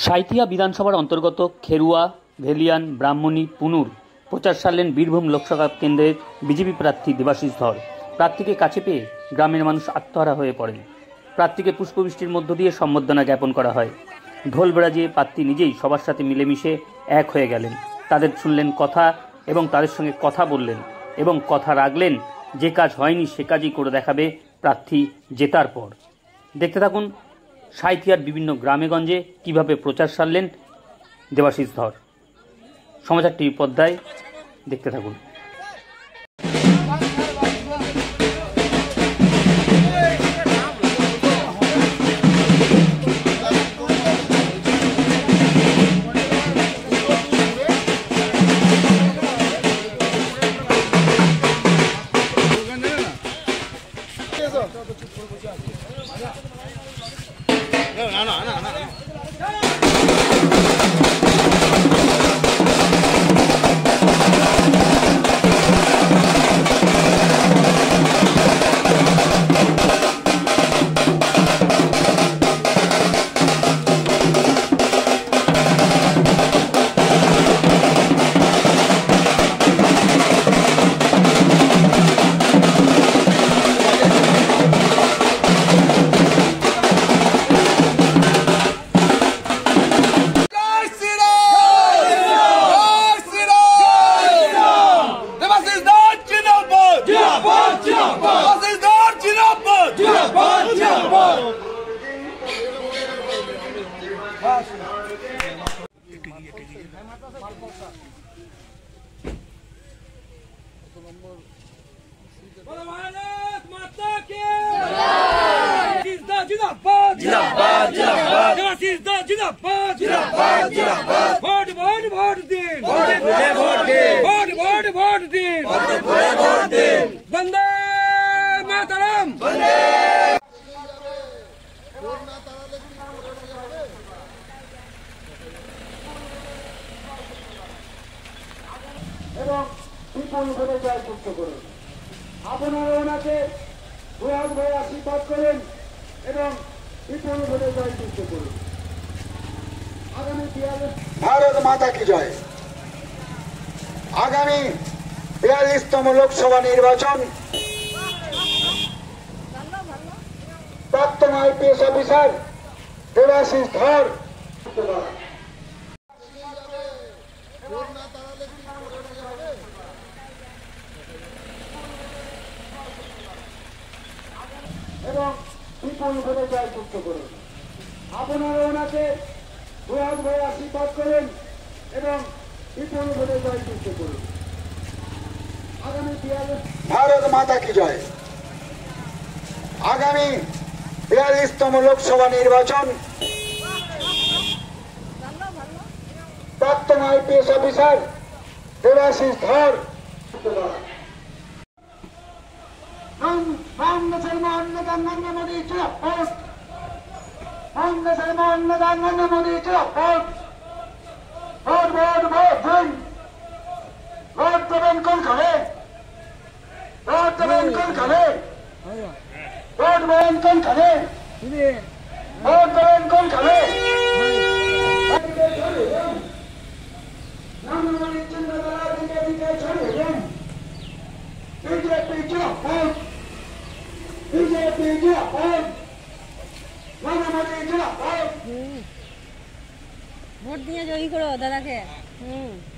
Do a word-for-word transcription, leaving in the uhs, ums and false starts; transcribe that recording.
সাঁইথিয়া বিধানসভার অন্তর্গত খেরুয়া, ভেলিয়ান, ব্রাহ্মণী, পুনুর প্রচার সারলেন বীরভূম লোকসভা কেন্দ্রের বিজেপি প্রার্থী দেবাশিস ধর। প্রার্থীকে কাছে পেয়ে গ্রামের মানুষ আত্মহারা হয়ে পড়েন। প্রার্থীকে পুষ্পবৃষ্টির মধ্য দিয়ে সম্বর্ধনা জ্ঞাপন করা হয়। ঢোল বাজিয়ে প্রার্থী নিজেই সবার সাথে মিলেমিশে এক হয়ে গেলেন। তাদের শুনলেন কথা এবং তাদের সঙ্গে কথা বললেন এবং কথা রাখলেন, যে কাজ হয়নি সে কাজই করে দেখাবে প্রার্থী জেতার পর। দেখতে থাকুন সাঁইথিয়ার বিভিন্ন গ্রামেগঞ্জে কিভাবে প্রচার সারলেন দেবাশিস ধর। সমাচার টিভি পর্দায় দেখতে থাকুন। No, no, no, no, no. Vande Mataram. এবং বিপুল ভোটে জয়যুক্ত করুন। আপনারা ওনাকে ভূয়াস ভয়ে আশীর্বাদ করেন এবং বিপুল ভোটে জয়যুক্ত করুন। আগামী ভারত মাতা কি জয়। আগামী বিয়াল্লিশতম লোকসভা নির্বাচন প্রাক্তন আইপিএস অফিসার দেবাশিস ধর এবং বিপুল ভোটে জয়যুক্ত করুন। আপনারা ওনাকে ভূয়াস ভয়ে আশীর্বাদ করেন এবং বিপুল ভোটে জয়যুক্ত করুন। আগামী ভারত মাতা কি জয়। আগামী বিয়াল্লিশতম লোকসভা নির্বাচন প্রাক্তন আইপিএস অফিসার দেবাশিস ধর মুসলমান নরেন্দ্র মোদী জিন্দাবাদ। মুসলমান নরেন্দ্র মোদী জিন্দাবাদ। ভোট ভোট ভোট দিন। ভোট দেবেন কোনখানে? ভোট দেবেন কোনখানে? ভোট দেবেন কোনখানে? ভোট দেবেন কোনখানে? বিজেপি জিন্দাবাদ। বিজেপি জিন্দাবাদ। নরেন্দ্র মোদী জিন্দাবাদ। ভোট দিয়ে জয়ী করো দাদাকে। হুম।